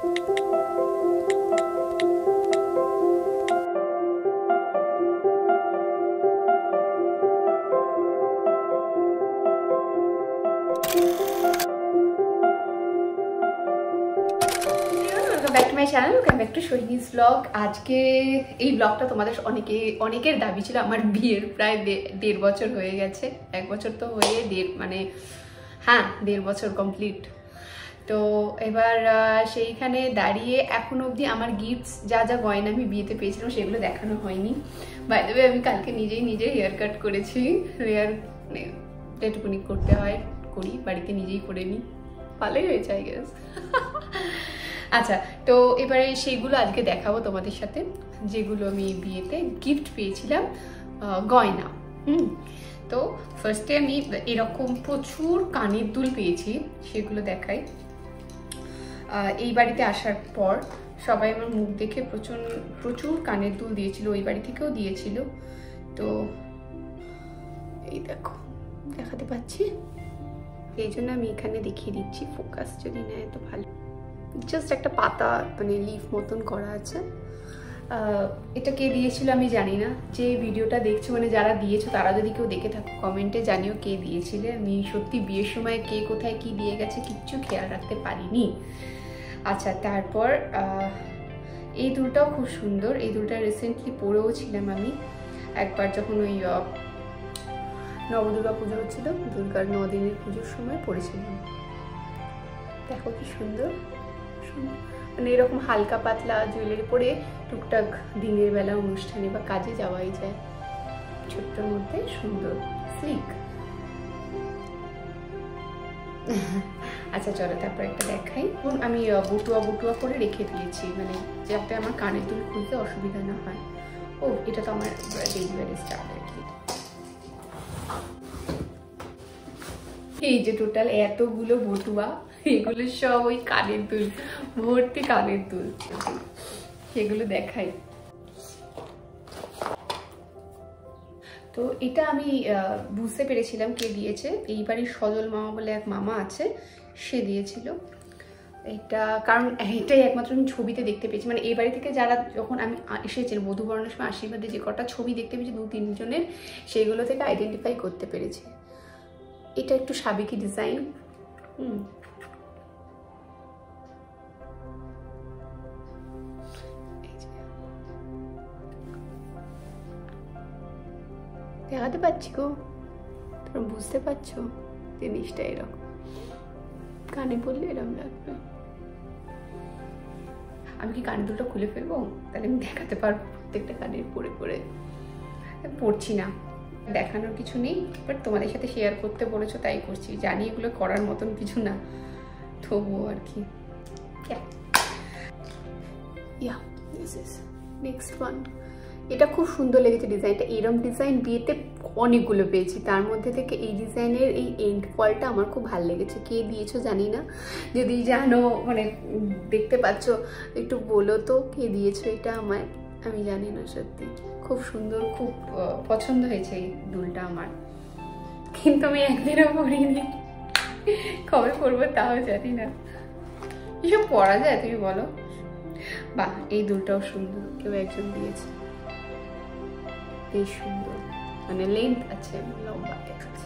Back to my channel, welcome back to Sohini's blog. আজকে এই ব্লগটা তোমাদের অনেকের দাবি ছিল। আমার বিয়ের প্রায় 1.5 বছর হয়ে গেছে, 1 বছর তো হয়ে হ্যাঁ 1.5 বছর কমপ্লিট। তো এবার সেইখানে দাঁড়িয়ে এখনো অবধি আমার গিফটস যা যা গয়না আমি বিয়েতে পেয়েছিলাম সেগুলো দেখানো হয়নি। বাই দ্য ওয়ে, আমি কালকে নিজেই হেয়ার কাট করেছি। হেয়ার যেটুকুনি করতে হয় করি, বাড়িতে নিজেই করে নিই, ভালোই হয়েছে আই গেস। আচ্ছা, তো এবারে সেইগুলো আজকে দেখাবো তোমাদের সাথে, যেগুলো আমি বিয়েতে গিফট পেয়েছিলাম গয়না। তো ফার্স্টে আমি এরকম প্রচুর কানের দুল পেয়েছি, সেগুলো দেখাই। এই বাড়িতে আসার পর সবাই আমার মুখ দেখে প্রচুর কানের দুল দিয়েছিল, ওই বাড়ি থেকেও দিয়েছিল। তো এই দেখো, দেখাতে পাচ্ছি, এই জন্য আমি এখানে দেখিয়ে দিচ্ছি, ফোকাস যদি নেয় তো ভালো। জাস্ট একটা পাতা মানে লিফ মতন করা আছে। এটা কে দিয়েছিল আমি জানি না, যে ভিডিওটা দেখছো মানে যারা দিয়েছো তারা যদি কেউ দেখে থাকো কমেন্টে জানিও কে দিয়েছিলে। আমি সত্যি বিয়ের সময় কে কোথায় কি দিয়ে গেছে কিচ্ছু খেয়াল রাখতে পারিনি। আচ্ছা, তারপর এই দুলটাও খুব সুন্দর। এই দুলটা রিসেন্টলি পরেও ছিলাম আমি একবার, যখন ওই নবদুর্গা পুজো হচ্ছিল, দুর্গার 9 দিনের পুজোর সময় পরেছিলাম। দেখো কি সুন্দর, মানে এরকম হালকা পাতলা জুয়েলারি পরে টুকটাক দিনের বেলা অনুষ্ঠানে বা কাজে যাওয়াই যায়, ছোট্টর মধ্যে সুন্দর স্লিক। আচ্ছা চলো, তারপর একটা দেখাই। আমি বুটুয়া করে রেখে দিয়েছি, মানে যাতে আমার কানের দুল খুলতে অসুবিধা না হয়। ও, এটা তো আমার ডেলিভারি স্টার্ট আর কি। এই যে টোটাল এতগুলো বটুয়া, এগুলো সব ওই কানের দুল, ভর্তি কানের দুল, সেগুলো দেখাই। তো এটা আমি বুঝতে পেরেছিলাম কে দিয়েছে। এই বাড়ির সজল মামা বলে এক মামা আছে, সে দিয়েছিল এটা। কারণ এটাই একমাত্র আমি ছবিতে দেখতে পেয়েছি, মানে এই বাড়ি থেকে যারা যখন আমি এসেছিলাম বধূবরণের সময় আশীর্বাদে যে কটা ছবি দেখতে পেয়েছি 2-3 জনের, সেইগুলো থেকে আইডেন্টিফাই করতে পেরেছি। এটা একটু সাবেকি ডিজাইন। দেখাতে পাচ্ছি গো, তোমরা বুঝতে পারছো জিনিসটা এরকম, কানে পড়লে এরকম লাগবে। আমি কি কানের দুলটা খুলে ফেলবো, তাহলে আমি দেখাতে পারবো প্রত্যেকটা কানের পরে পড়ছি না, দেখানোর কিছু নেই, বাট তোমাদের সাথে শেয়ার করতে বলেছো তাই করছি। জানি এগুলো করার মতন কিছু না, তবুও আর কি। নেক্সট ওয়ান, এটা খুব সুন্দর লেগেছে ডিজাইনটা। এরম ডিজাইন বিয়েতে অনেকগুলো পেয়েছি, তার মধ্যে থেকে এই ডিজাইনের এই এন্ড ফলটা আমার খুব ভালো লেগেছে। কে দিয়েছো জানি না, যদি জানো মানে দেখতে পাচ্ছ একটু বলো তো কে দিয়েছো এটা আমায়, আমি জানি না। সত্যি খুব সুন্দর, খুব পছন্দ হয়েছে এই দুলটা আমার, কিন্তু আমি একদিনও পরিনি, কবে পরবো তাও জানি না। এসব পরা যায় তুমি বলো? বাহ, এই দুলটাও সুন্দর, কেউ একজন দিয়েছে, বেশ সুন্দর, মানে লেন্থ আছে, লম্বা দেখাচ্ছে।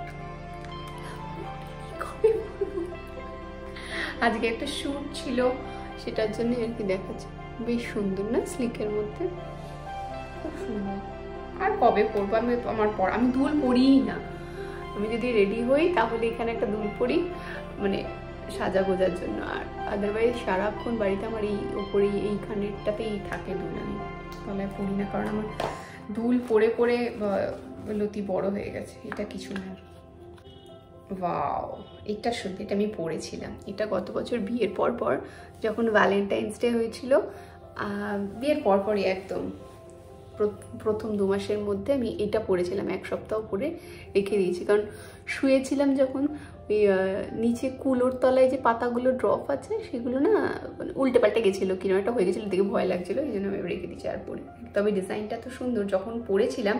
আজকে একটা শুট ছিল, সেটার জন্য আর কি দেখাচ্ছে। বেশ সুন্দর না, স্লিকের মধ্যে, খুব সুন্দর। আর কবে পরবো আমি দুল পরিই না। আমি যদি রেডি হই তাহলে এখানে একটা দুল পরি, মানে সাজা গোজার জন্য। আর আদারওয়াইজ সারাক্ষণ বাড়িতে আমার এই ওপরে এইখানেরটাতেই থাকে দুল, আমি গলায় পরি না, কারণ আমার দুল পরে পরে লতি বড় হয়ে গেছে। এটা কিছু না। ওয়াও, এটা সত্যি, এটা আমি পরেছিলাম। এটা গত বছর বিয়ের পর যখন ভ্যালেন্টাইন্স ডে হয়েছিল, বিয়ের পরই একদম প্রথম 2 মাসের মধ্যে আমি এটা পরেছিলাম, 1 সপ্তাহ পরে রেখে দিয়েছি। কারণ শুয়েছিলাম যখন, ওই নিচে কুলোর তলায় যে পাতাগুলো ড্রপ আছে সেগুলো না উল্টে পাল্টে গেছিলো, কিরকম একটা হয়ে গেছিলো, দেখে ভয় লাগছিলো, এই জন্য আমি রেখে দিয়েছি আর পরে। তবে ডিজাইনটা তো সুন্দর, যখন পরেছিলাম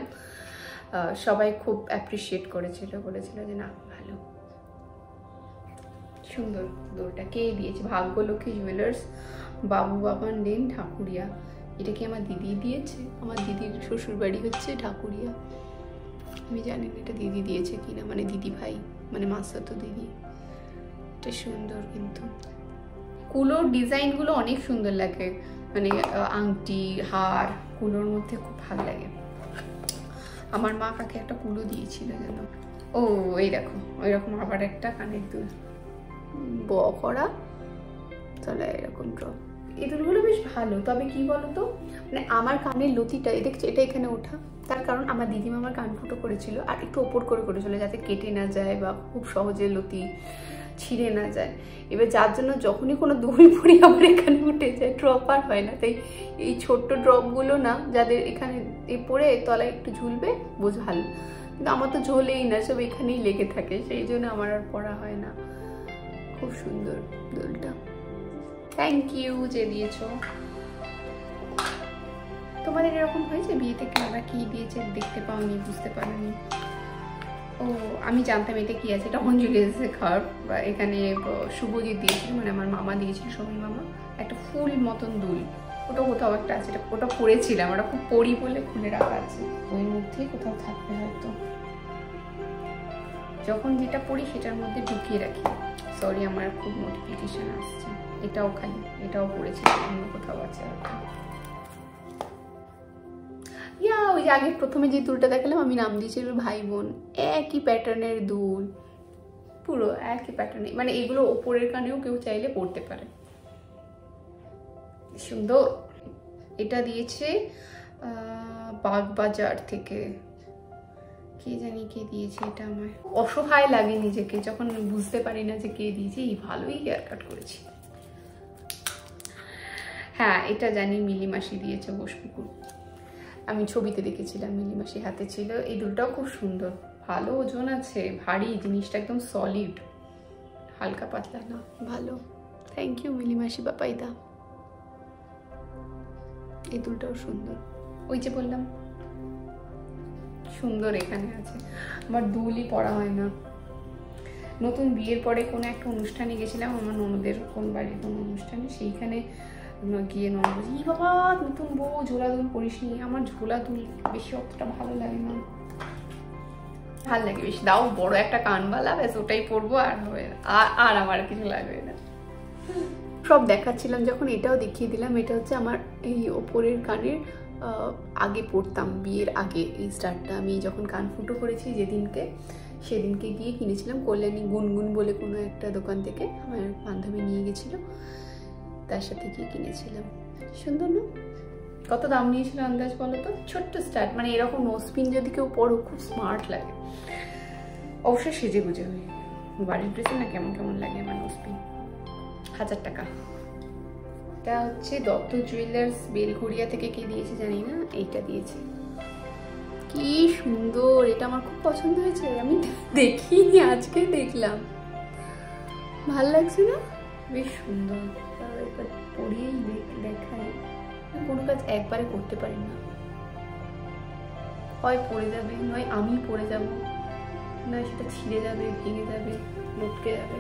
সবাই খুব অ্যাপ্রিসিয়েট করেছিল, বলেছিল যে না ভালো, সুন্দর দুলটা। কে দিয়েছে? ভাগ্যলক্ষ্মী জুয়েলার্স, বাবু বাবান লেন, ঢাকুরিয়া। এটা কি আমার দিদি দিয়েছে? আমার দিদির শ্বশুর বাড়ি হচ্ছে ঢাকুরিয়া। আমি জানি না এটা দিদি দিয়েছে কিনা, মানে দিদি ভাই, মানে মাসাতো দিদি। এটা সুন্দর কিন্তু কুলোর ডিজাইনগুলো অনেক সুন্দর লাগে, মানে আংটি হার কুলোর মধ্যে খুব ভালো লাগে। আমার মা কাকে একটা কুলো দিয়েছিল যেন। ও এই দেখো ওইরকম আবার একটা কানের দুল ব করা, তাহলে এরকম ড্রপ। এই দুলগুলো বেশ ভালো, তবে কি বলতো, মানে আমার কানের লতিটা দেখছো এটা এখানে ওঠা, তার কারণ আমার দিদিমা আমার কান ফুটো করেছিল আর একটু ওপর করে করেছিল যাতে কেটে না যায় বা খুব সহজে লতি ছিঁড়ে না যায়। এবার যার জন্য যখনই কোনো দুল পরি আমার এখানে উঠে যায়, ড্রপ আর হয় না। তাই এই ছোট্ট ড্রপগুলো না, যাদের এখানে পরে তলায় একটু ঝুলবে বোঝ ভালো, কিন্তু আমার তো ঝোলেই না, সব এখানেই লেগে থাকে, সেই জন্য আমার আর পরা হয় না। খুব সুন্দর দুলটা, থ্যাংক ইউ যে দিয়েছো। তোমাদের এরকম হয়েছে বিয়েতে কারা কি দিয়েছে দেখতে পাওনি, বুঝতে পারোনি? ও আমি জানতাম এটা কি আছে, এটা অঞ্জলি এসেছে খাওয়ার, বা এখানে শুভজিৎ দিয়েছিল, মানে আমার মামা দিয়েছিল, সমীর মামা, একটা ফুল মতন দুল। ওটা কোথাও একটা আছে, ওটা পরেছিলাম, ওটা খুব পরি বলে খুলে রাখা আছে, ওই মধ্যেই কোথাও থাকবে হয়তো। যখন যেটা পড়ি সেটার মধ্যে ঢুকিয়ে রাখি। সরি আমার খুব নোটিফিকেশন আসছে। এটাও খালি, এটাও পড়েছিলাম, অন্য কোথাও আছে হয়তো। ইয়া ওই যে আগে প্রথমে যে দুলটা দেখালাম আমি নাম দিয়েছিল ভাই বোন, একই প্যাটার্নের দুল, পুরো একই প্যাটার্নে, মানে এগুলো ওপরের কানেও কেউ চাইলে পরতে পারে, সুন্দর। এটা দিয়েছে বাগবাজার থেকে, কে জানি কে দিয়েছে এটা। আমার অসহায় লাগে নিজেকে যখন বুঝতে পারি না যে কে দিয়েছে। এই ভালোই হেয়ার কাট করেছি। হ্যাঁ এটা জানি মিলিমাসি দিয়েছে, বসপুকুর, আমি ছবিতে দেখেছিলাম, মিলিমাসি হাতে ছিল। এই দুলটাও খুব সুন্দর, ভালো ওজন আছে, ভারী জিনিসটা, একদম সলিড, হালকা পাতলা না, ভালো। থ্যাংক ইউ মিলিমাসি বাপাইদা। এই দুলটাও সুন্দর, ওই যে বললাম সুন্দর এখানে আছে। আমার দুলই পরা হয় না। নতুন বিয়ের পরে কোনো একটা অনুষ্ঠানে গেছিলাম, আমার ননদের কোন বাড়ির কোনো অনুষ্ঠানে, সেইখানে গিয়ে ননদ বলছি, ই বাবা নতুন বউ ঝোলা দুল পরিস নি। আমার ঝোলা দুল বেশি অতটা ভালো লাগে না, ভালো লাগে বেশি দাও বড় একটা কানবালা, ব্যাস ওটাই পরবো, আর হবে আর আমার কিছু লাগবে না। সব দেখাচ্ছিলাম যখন, এটাও দেখিয়ে দিলাম। এটা হচ্ছে আমার এই ওপরের কানের আগে পরতাম, বিয়ের আগে এই স্টারটা আমি যখন কান ফুটো করেছি যেদিনকে, সেদিনকে গিয়ে কিনেছিলাম কল্যাণী গুনগুন বলে কোনো একটা দোকান থেকে, আমার বান্ধবী নিয়ে গেছিলো, তার সাথে গিয়ে কিনেছিলাম। সুন্দর না? কত দাম নিয়েছিল আন্দাজ বলো তো? ছোট্ট স্টার্ট, মানে এরকম নোজপিন যদি কেউ পড়ো খুব স্মার্ট লাগে, অবশ্যই সেজে গুজে হয়ে। বাড়ির ড্রেসে না কেমন কেমন লাগে আমার নোজপিন। 1000 টাকা। এটা হচ্ছে দত্ত জুয়েলার্স বেলঘড়িয়া থেকে, কে দিয়েছে জানি না, এইটা দিয়েছে। কি সুন্দর, এটা আমার খুব পছন্দ হয়েছে, আমি দেখিনি আজকে দেখলাম, ভাল লাগছে না? বেশ সুন্দর। এবার পরিয়েই দেখায়, কোনো কাজ একবারে করতে পারি না, হয় পড়ে যাবে, নয় আমি পড়ে যাব, নয় সেটা ছিঁড়ে যাবে, ভেঙে যাবে, লটকে যাবে।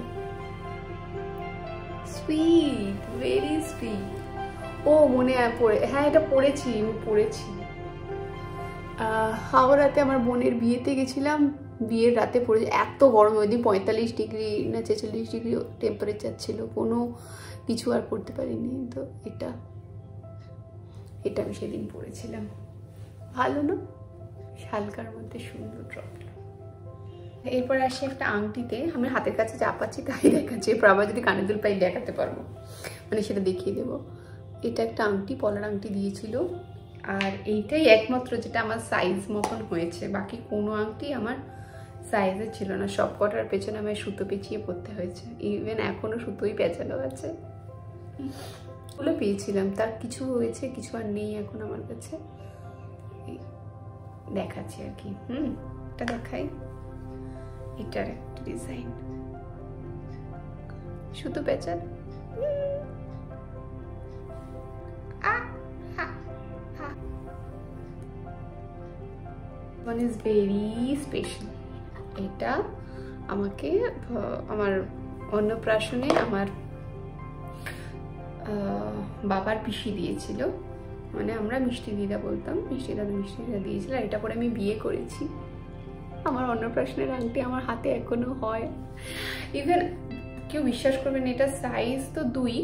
Sweet, very sweet. ও মনে পড়ে, হ্যাঁ এটা পড়েছি, আমি পড়েছি হাওড়াতে আমার বোনের বিয়েতে গেছিলাম, বিয়ের রাতে পড়েছি, এত গরম, ওই দিন 45 ডিগ্রি না 46 ডিগ্রি টেম্পারেচার ছিল, কোনো কিছু আর পড়তে পারিনি। তো এটা আমি সেদিন পড়েছিলাম, ভালো না? হালকার মধ্যে সুন্দর ড্রপটা। এরপর আসি একটা আংটিতে, আমি হাতের কাছে যা পাচ্ছি তাই দেখাচ্ছি, এরপর আবার যদি কানের দুল পাই দেখাতে পারবো, মানে সেটা দেখিয়ে দেবো। এটা একটা আংটি, পলার আংটি দিয়েছিল, আর এইটাই একমাত্র যেটা আমার সাইজ মতন হয়েছে, বাকি কোনো আংটি আমার সাইজে ছিল না, সব কটার পেছনে আমার সুতো পেঁচিয়ে পরতে হয়েছে, ইভেন এখনো সুতোই পেঁচানো আছে। ওগুলো পেয়েছিলাম, তার কিছু হয়েছে, কিছু আর নেই এখন আমার কাছে, দেখাচ্ছি আর কি। এটা দেখাই, এটার একটা ডিজাইন, সুতো পেঁচান, one is very special। এটা আমাকে আমার অন্নপ্রাশনে আমার বাবার পিসি দিয়েছিল, মানে আমরা মিষ্টি দিদা বলতাম, মিষ্টি দিদা দিয়েছিল। এটা পরে আমি বিয়ে করেছি। আমার অন্নপ্রাশনের আংটি আমার হাতে এখনো হয়। ইভেন কেউ বিশ্বাস করবেন, এটা সাইজ তো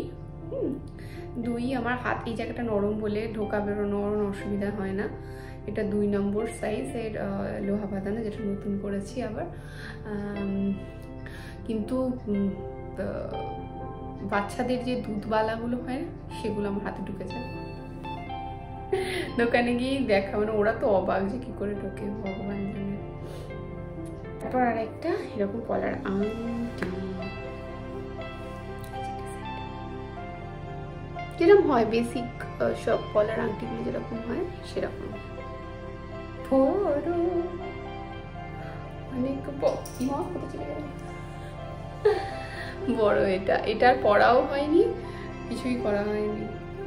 2 আমার হাত এই জায়গাটা নরম বলে ঢোকা বেরোনোর অসুবিধা হয় না। এটা 2 নম্বর সাইজের লোহা বাঁধানো, যেটা নতুন করেছি আবার। কিন্তু বাচ্চাদের যে দুধবালাগুলো হয় না, সেগুলো আমার হাতে ঢুকে যায়। দোকানে গিয়ে দেখা, মানে ওরা তো অবাক যে কি করে ঢোকে, ভগবান জানে। তারপর আর একটা এরকম পলার আংটি, যেরকম হয় বেসিক সব পলার আংটিগুলো যেরকম হয় সেরকম। অনেক বড় এটা, এটার পড়াও হয়নি, কিছুই করা হয়নি,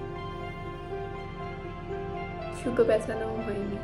সুতো পেঁচানোও হয়নি,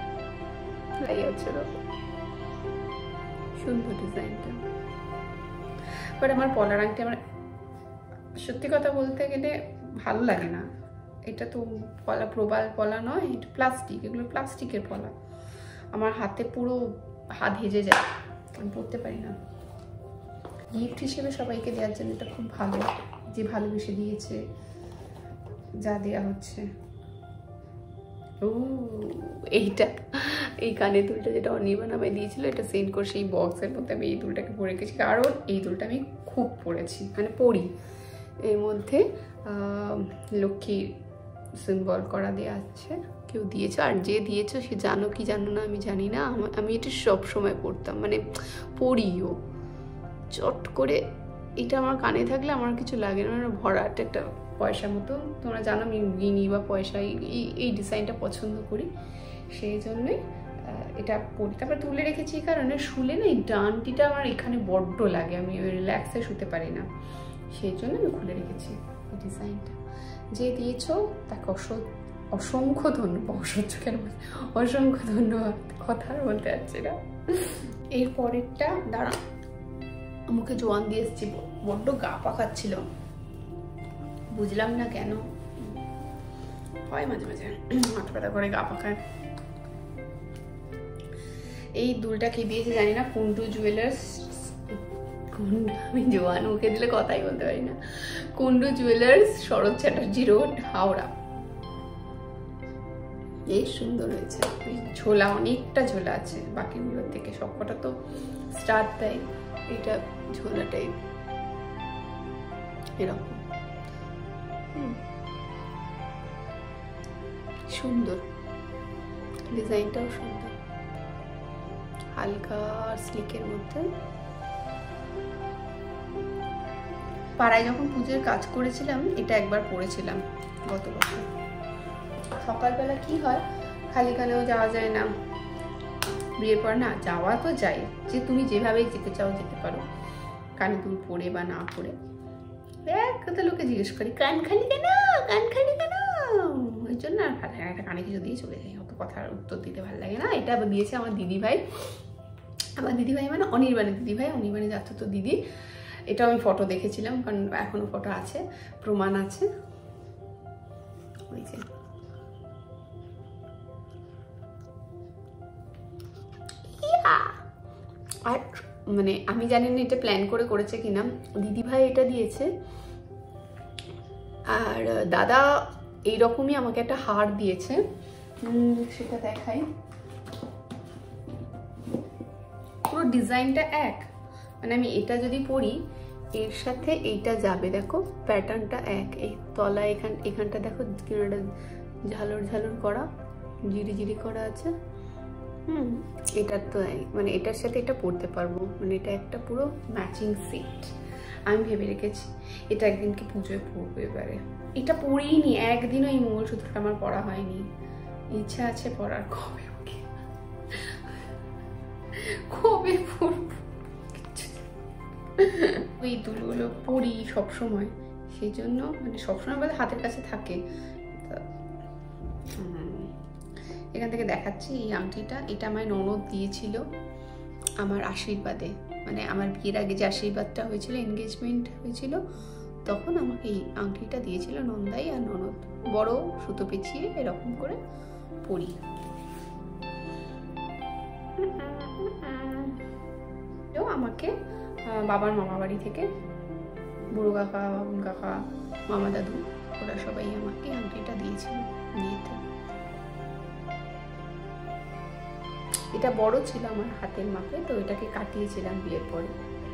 সুন্দর ডিজাইনটা। বাট আমার পলার আংটি আমার সত্যি কথা বলতে গেলে ভালো লাগে না। এটা তো পলা, প্রবাল পলা নয়, এটা প্লাস্টিক, এগুলো প্লাস্টিকের পলা। আমার হাতে পুরো হাত হেজে যায়, আমি পরতে পারি না। গিফট হিসেবে সবাইকে দেওয়ার জন্য এটা খুব ভালো, যে ভালোবেসে দিয়েছে, যা দেওয়া হচ্ছে। ও এইটা, এই কানের দুলটা যেটা অনির্বাণ আমায় দিয়েছিল, এটা সেন্ড করে সেই বক্সের মধ্যে আমি এই দুলটাকে পরে গেছি, কারণ এই দুলটা আমি খুব পরেছি, মানে পরি। এর মধ্যে লক্ষ্মীর সিম্বল করা দেওয়া আছে, কেউ দিয়েছে, আর যে দিয়েছে সে জানো কি জানো না আমি জানি না, আমি এটা সব সময় পরতাম, মানে পরিও চট করে। এটা আমার কানে থাকলে আমার কিছু লাগে না, মানে ভরাট একটা পয়সার মতো। তোমরা জানো আমি গিনি বা পয়সা এই ডিজাইনটা পছন্দ করি, সেই জন্যই এটা পরি। তারপর তুলে রেখেছি এই কারণে, শুলে না এই ডানটিটা আমার এখানে বড্ড লাগে, আমি রিল্যাক্সে শুতে পারি না, সেই জন্য আমি খুলে রেখেছি এই ডিজাইনটা। যে দিয়েছ তাকে অসংখ্য ধন্যবাদ, অসংখ্য ধন্যবাদ, কথা বলতে পারছি না। এর পরেরটা দাঁড়া, মুখে জোয়ান দিয়ে এসেছি, বড্ড গা পাকাচ্ছিল, বুঝলাম না কেন হয়, মাঝে মাঝে মাথা ব্যথা করে গা পাকায়। এই দুলটা কে দিয়েছে জানি না, কুন্ডু জুয়েলার্স, আমি জোয়ান মুখে দিলে কথাই বলতে পারি না। Kundu jewellers, Sarat Chatterjee road, Howrah. বেশ সুন্দর হয়েছে, ঝোলা অনেকটা ঝোলা আছে বাকিগুলোর থেকে, সবকটা তো স্টার দেয়, এটা ঝোলাটাই এরকম সুন্দর, ডিজাইনটাও সুন্দর, হালকা স্লিকের মধ্যে। পাড়ায় যখন পুজোর কাজ করেছিলাম, এটা একবার পরেছিলাম গত বছর। সকালবেলা কি হয়, খালি কানেও যাওয়া যায় না, বিয়ের পর না যাওয়া তো যায়, যে তুমি যেভাবেই যেতে চাও যেতে পারো, কানে দুল পরে বা না পরে। একটা লোকে জিজ্ঞেস করি কান খালি কেন, কান খালি কেন, ওই জন্য আর ভালো লাগে, একটা কানে কিছু দিয়ে চলে যাই, অত কথার উত্তর দিতে ভালো লাগে না। এটা দিয়েছে আমার দিদিভাই, আমার দিদিভাই মানে অনির্বাণের দিদিভাই, অনির্বাণের যাচ্ছে তো দিদি। এটা আমি ফটো দেখেছিলাম, কারণ এখনো ফটো আছে, প্রমাণ আছে। ওই যে আর মানে আমি জানি না এটা প্ল্যান করে করেছে কিনা, দিদিভাই এটা দিয়েছে, আর দাদা এইরকমই আমাকে একটা হার দিয়েছে, সেটা দেখাই। পুরো ডিজাইনটা এক, মানে আমি এটা যদি পরি এর সাথে এইটা যাবে, দেখো প্যাটার্নটা এক। এই তলা এখানটা দেখো কিনাটা ঝালর ঝালর করা, জিরি জিরি করা আছে। এটার তো মানে এটার সাথে এটা পরতে পারবো, মানে এটা একটা পুরো ম্যাচিং সেট। আমি ভেবে রেখেছি এটা একদিনকে পুজোয় পরবো। এবারে এটা পরিনি, একদিনও এই মঙ্গলসূত্রটা আমার পরা হয়নি, ইচ্ছা আছে পরার, কবে কবে পরবো। ওই দুলগুলো পরি সবসময়, সেই জন্য মানে সবসময় বলে হাতের কাছে থাকে। এখান থেকে দেখাচ্ছি এই আংটিটা, এটা আমার ননদ দিয়েছিল আমার আশীর্বাদে। মানে আমার বিয়ের আগে যে আশীর্বাদটা হয়েছিল, এনগেজমেন্ট হয়েছিল, তখন আমাকে এই আংটিটা দিয়েছিল নন্দাই আর ননদ। বড় সুতো পেঁচিয়ে এরকম করে পরি। আমাকে বাবার মামা বাড়ি থেকে বুড়ো কাকা, বাবুন কাকা, মামা দাদু, ওরা সবাই আমাকে আংটিটা দিয়েছিল বিয়েতে। এটা বড় ছিল আমার হাতের মাপে, তো এটাকে কাটিয়েছিলাম বিয়ের পরে।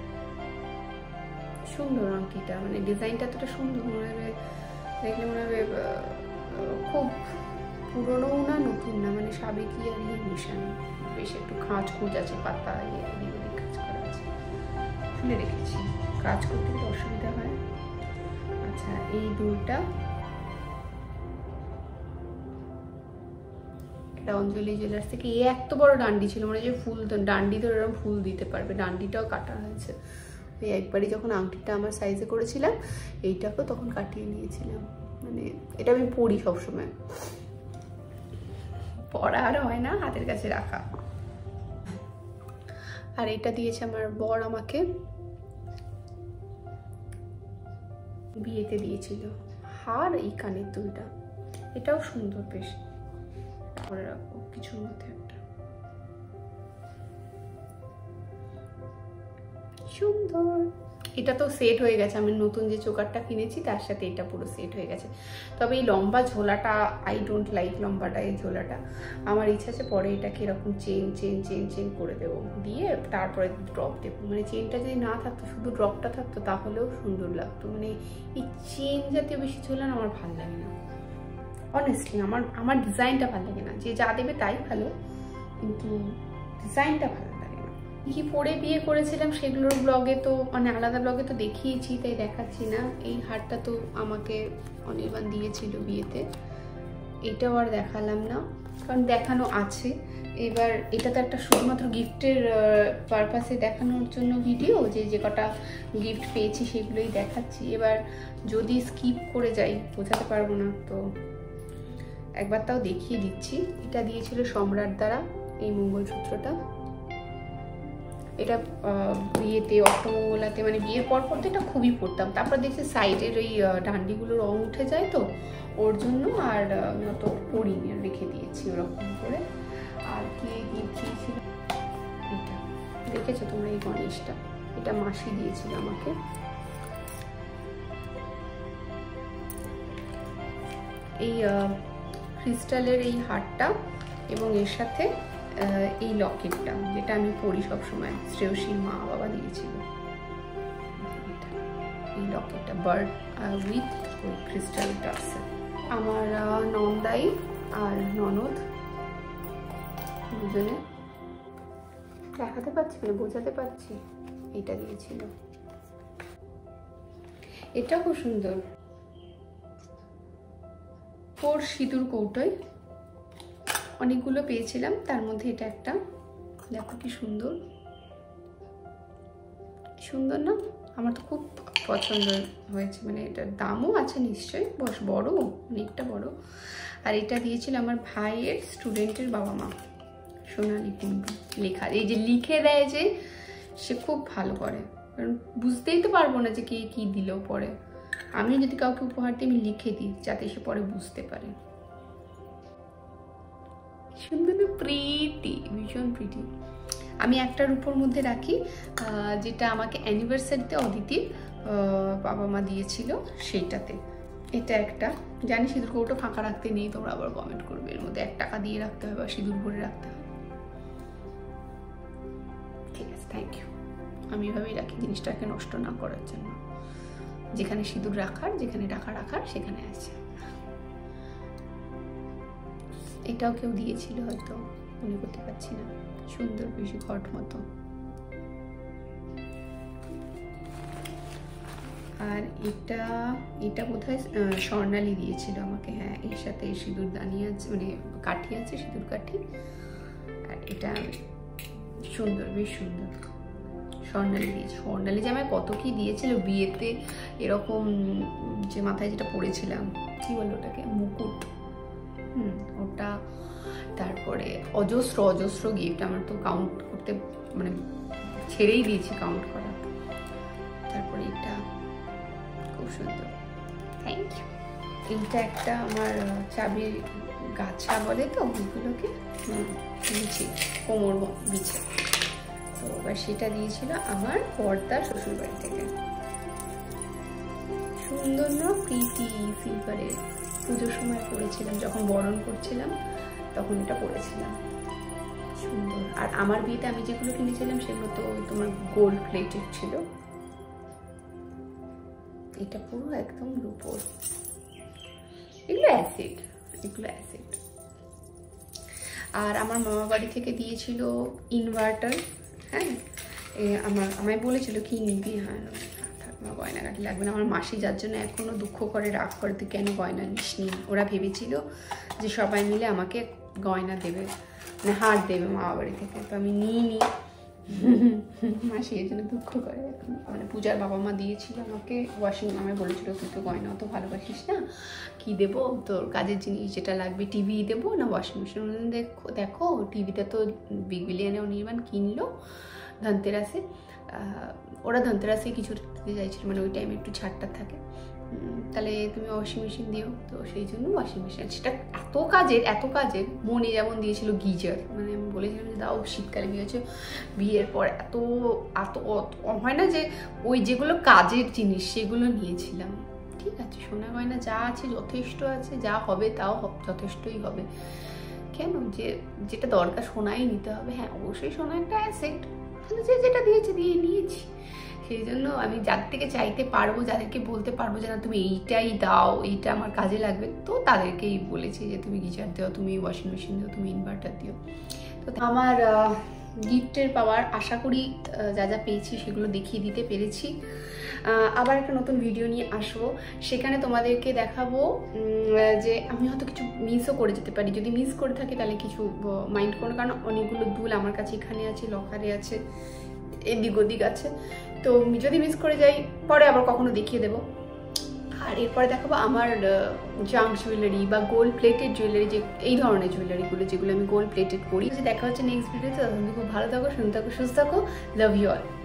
সুন্দর আংটিটা, মানে ডিজাইনটা এতটা সুন্দর, মনে হবে দেখলে মনে হবে খুব পুরোনো না নতুন না, মানে সাবেকি আর ইয়ে মিশানো। বেশ একটু খাঁজ খুঁজ আছে, পাতা এদিক ওদিক কাজ করা আছে। খুলে রেখেছি, কাজ করতে একটু অসুবিধা হয়। আচ্ছা, এই দুলটা অঞ্জলি জুয়েলার্স থেকে। এই এত বড় ডান্ডি ছিল, মানে যে ফুল ডান্ডি ধরে এরকম ফুল দিতে পারবে, ডান্ডিটাও কাটা হয়েছে। ওই একবারই যখন আংটিটা আমার সাইজে করেছিলাম, এইটাকেও তখন কাটিয়ে নিয়েছিলাম। মানে এটা আমি পরি সবসময়, পরা আর হয় না, হাতের কাছে রাখা। আর এটা দিয়েছে আমার বর আমাকে, বিয়েতে দিয়েছিল। হার এই কানের দুলটা, এটাও সুন্দর, বেশ করে রাখবো কিছুর মধ্যে একটা। সুন্দর। এটা তো সেট হয়ে গেছে, আমি নতুন যে চোকারটা কিনেছি তার সাথে এটা পুরো সেট হয়ে গেছে। তবে এই লম্বা ঝোলাটা আই ডোন্ট লাইক, লম্বাটা এই ঝোলাটা। আমার ইচ্ছা আছে পরে এটাকে এরকম চেন চেন চেন চেন করে দেবো, দিয়ে তারপরে ড্রপ দেবো। মানে চেনটা যদি না থাকতো, শুধু ড্রপটা থাকতো, তাহলেও সুন্দর লাগতো। মানে এই চেন জাতীয় বেশি ঝোলানো আমার ভালো লাগে না অনেস্টলি। আমার ডিজাইনটা ভালো লাগে না। যে যা দেবে তাই ভালো, কিন্তু ডিজাইনটা ভালো লাগে না। কি পরে বিয়ে করেছিলাম সেগুলোর ব্লগে তো, মানে আলাদা ব্লগে তো দেখিয়েছি, তাই দেখাচ্ছি না। এই হারটা তো আমাকে অনির্বাণ দিয়েছিল বিয়েতে, এটাও আর দেখালাম না, কারণ দেখানো আছে। এবার এটা তো একটা শুধুমাত্র গিফটের পারপাসে দেখানোর জন্য ভিডিও, যে যে কটা গিফট পেয়েছি সেগুলোই দেখাচ্ছি। এবার যদি স্কিপ করে যাই বোঝাতে পারবো না, তো একবার তাও দেখিয়ে দিচ্ছি। এটা দিয়েছিল সম্রাট দ্বারা, এই মঙ্গলসূত্রটা। এটা বিয়েতে, অষ্টমঙ্গলাতে, মানে বিয়ের পর পর তো এটা খুবই পরতাম। তারপর দেখছি সাইডের ওই ডান্ডিগুলো রং উঠে যায়, তো ওর জন্য আর অত পরিনি, রেখে দিয়েছি ওরকম করে। আর কি গিফট দিয়েছিল, এটা দেখেছো তোমরা, এই গণেশটা, এটা মাসি দিয়েছিল আমাকে। এই ক্রিস্টালের এই হারটা এবং এর সাথে এই লকেটটা, যেটা আমি পরি সবসময়, শ্রেয়সীর মা বাবা দিয়েছিল। এই লকেটটা বার্ড উইথ ওই ক্রিস্টালটা আছে। আমার নন্দাই আর ননদ দুজনে, দেখাতে পারছি মানে বোঝাতে পারছি, এটা দিয়েছিল। এটা খুব সুন্দর, ওর সিঁদুর কৌটোয় অনেকগুলো পেয়েছিলাম, তার মধ্যে এটা একটা। দেখো কি সুন্দর, সুন্দর না? আমার তো খুব পছন্দ হয়েছে। মানে এটার দামও আছে নিশ্চয়ই, বেশ বড়, অনেকটা বড়। আর এটা দিয়েছিল আমার ভাইয়ের স্টুডেন্টের বাবা মা, সোনালী কুণ্ডু লেখা। এই যে লিখে দেয় যে, সে খুব ভালো করে, কারণ বুঝতেই তো পারবো না যে কে কি দিল পরে। আমি যদি কাউকে উপহার দিই, আমি লিখে দিই যাতে সে পরে বুঝতে পারে। সুন্দর না? প্রিটি, ভীষণ প্রিটি। আমি একটার উপর মধ্যে রাখি, যেটা আমাকে অ্যানিভার্সারিতে অদিতির বাবা মা দিয়েছিল সেইটাতে। এটা একটা, জানি সিঁদুর কৌটো ফাঁকা রাখতে নেই, তোমরা আবার কমেন্ট করবে, এর মধ্যে 1 টাকা দিয়ে রাখতে হয় বা সিঁদুর ভরে রাখতে হয়। ঠিক আছে, থ্যাংক ইউ। আমি এভাবেই রাখি জিনিসটাকে নষ্ট না করার জন্য। যেখানে সিঁদুর রাখার, যেখানে টাকা রাখার, সেখানে আছে। এটাও কেউ দিয়েছিল হয়তো, মনে করতে পারছি না। সুন্দর, বেশি ঘট মতো। আর এটা বোধহয় স্বর্ণালী দিয়েছিল আমাকে। হ্যাঁ, এর সাথে সিঁদুর দানি আছে, মানে কাঠি আছে, সিঁদুর কাঠি। আর এটা সুন্দর, বেশ সুন্দর। স্বর্ণালী দিয়েছে। স্বর্ণালী যে আমায় কত কি দিয়েছিল বিয়েতে, এরকম যে মাথায় যেটা পরেছিলাম, কি বলো ওটাকে, মুকুট, ওটা। তারপরে অজস্র অজস্র গিফট, আমার তো কাউন্ট করতে মানে ছেড়েই দিয়েছি কাউন্ট করা। তারপরে এটা খুব সুন্দর, থ্যাংক ইউ। এইটা একটা আমার চাবির গাছা বলে তো ওইগুলোকে, দিয়েছি কোমর বিছে। তো এবার সেটা দিয়েছিল আমার পর্দার শ্বশুরবাড়ি থেকে। সুন্দর না, প্রীতি সিলভারের, পুজোর সময় পরেছিলাম, যখন বরণ করছিলাম তখন এটা পরেছিলাম, সুন্দর। আর আমার বিয়েতে আমি যেগুলো কিনেছিলাম সেগুলো তো তোমার গোল্ড প্লেটেড ছিল, এটা পুরো একদম রূপোর। এগুলো অ্যাসিড, এগুলো অ্যাসিড। আর আমার মামা বাড়ি থেকে দিয়েছিল ইনভার্টার। হ্যাঁ, আমায় বলেছিল কি নিবি, হ্যাঁ আমার গয়নাগাটি লাগবে না। আমার মাসি যার জন্য এখনো দুঃখ করে, রাগ করে, তুই কেন গয়না নিসনি। ওরা ভেবেছিল যে সবাই মিলে আমাকে গয়না দেবে, মানে হার দেবে মামা বাড়ি থেকে, তো আমি নিইনি। মাসি এর জন্য দুঃখ করে এখন। মানে পূজার বাবা মা দিয়েছিল আমাকে ওয়াশিং, আমায় বলেছিল তুই তো গয়না অত ভালোবাসিস না, কি দেবো তোর কাজের জিনিস যেটা লাগবে, টিভি দেবো না ওয়াশিং মেশিন। দেখো টিভিটা তো বিগ বিলিয়নে অনির্বাণ কিনলো ধনতেরাসে, ওরা ধনতেরাসে কিছু দিতে চাইছিল, মানে ওই টাইমে একটু ছাড়টা থাকে, তাহলে তুমি ওয়াশিং মেশিন দিও। তো সেই জন্য ওয়াশিং মেশিন, সেটা এত কাজের মনে যেমন দিয়েছিল গিজার, মানে আমি বলেছিলাম যে দাও, শীতকালে বিয়ে হচ্ছে, বিয়ের পর এত হয় না যে ওই যেগুলো কাজের জিনিস সেগুলো নিয়েছিলাম। ঠিক আছে, সোনা গয়না যা আছে যথেষ্ট আছে, যা হবে তাও যথেষ্টই হবে, কেন যেটা দরকার সোনাই নিতে হবে। হ্যাঁ অবশ্যই সোনা একটা অ্যাসেট, যে যেটা দিয়েছে দিয়ে নিয়েছি। সেই জন্য আমি যাদের থেকে চাইতে পারবো, যাদেরকে বলতে পারবো যে না তুমি এইটাই দাও, এইটা আমার কাজে লাগবে, তো তাদেরকেই বলেছি যে তুমি গিজার দিও, তুমি ওয়াশিং মেশিন দিও, তুমি ইনভার্টার দিও। তো আমার গিফটের পাওয়ার আশা করি যা যা পেয়েছি সেগুলো দেখিয়ে দিতে পেরেছি। আবার একটা নতুন ভিডিও নিয়ে আসবো, সেখানে তোমাদেরকে দেখাবো যে আমি হয়তো কিছু মিসও করে যেতে পারি। যদি মিস করে থাকি তাহলে কিছু মাইন্ড করো, কারণ অনেকগুলো দুল আমার কাছে এখানে আছে, লকারে আছে, এদিক ওদিক আছে, তো যদি মিস করে যাই পরে আবার কখনো দেখিয়ে দেবো। আর এরপরে দেখাবো আমার জাঙ্ক জুয়েলারি বা গোল্ড প্লেটেড জুয়েলারি, যে এই ধরনের জুয়েলারিগুলো যেগুলো আমি গোল্ড প্লেটেড করি। দেখা হচ্ছে নেক্সট ভিডিওতে। তখন খুব ভালো থাকো, সুন্দর থাকো, সুস্থ থাকো, লাভ ইউ অল।